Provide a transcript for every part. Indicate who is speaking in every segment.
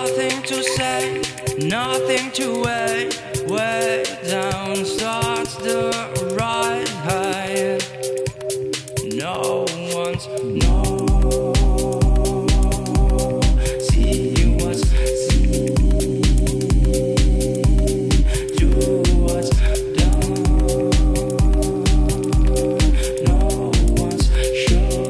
Speaker 1: Nothing to say, nothing to wait. Way down starts the ride high. No one's see what's seen, do what's done. No one's sure.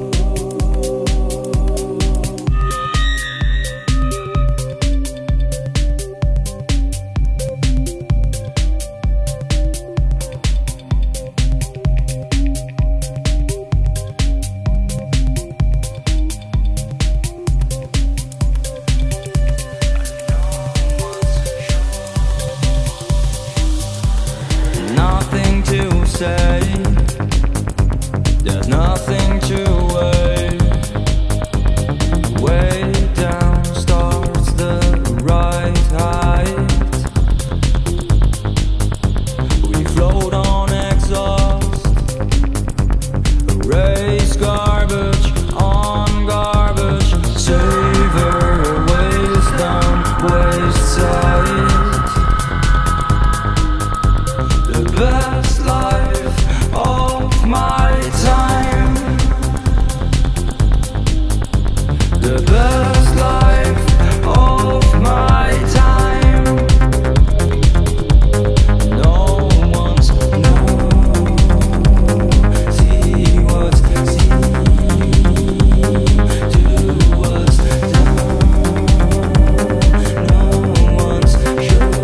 Speaker 1: Nothing to say, there's nothing to wait. Way down starts the right height. We float on exhaust, erase garbage on garbage, savor waste down waste side. The best life of my time. The best life of my time. No one's see what's seen, do what's done. No one's sure.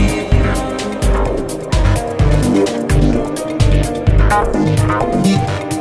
Speaker 2: Yeah.